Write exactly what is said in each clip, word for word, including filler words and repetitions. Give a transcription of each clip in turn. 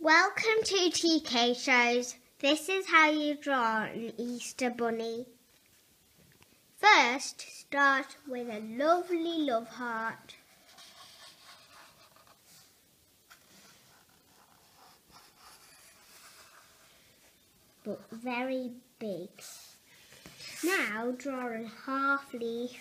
Welcome to T K Shows. This is how you draw an Easter bunny. First, start with a lovely love heart. But very big. Now draw a half leaf.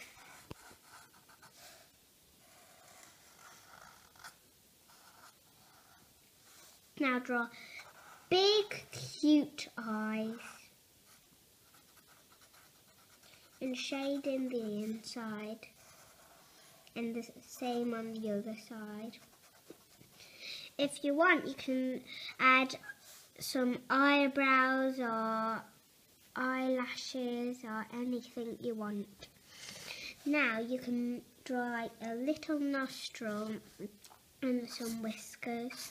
Now draw big, cute eyes and shade in the inside, and the same on the other side. If you want, you can add some eyebrows or eyelashes or anything you want. Now you can draw like a little nostril and some whiskers.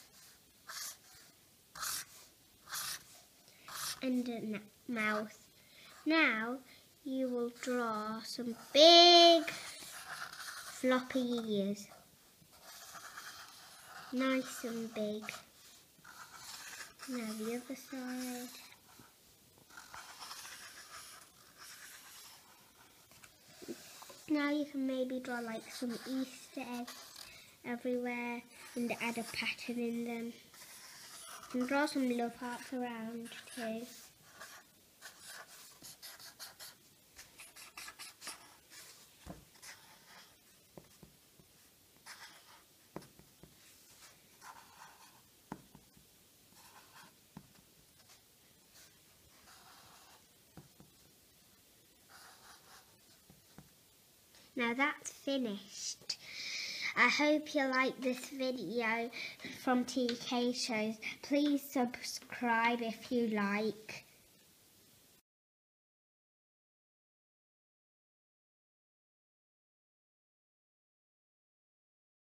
And a mouth. Now you will draw some big floppy ears. Nice and big. Now the other side. Now you can maybe draw like some Easter eggs everywhere and add a pattern in them. And draw some love hearts around too. Now that's finished. I hope you like this video from T K Shows. Please subscribe if you like.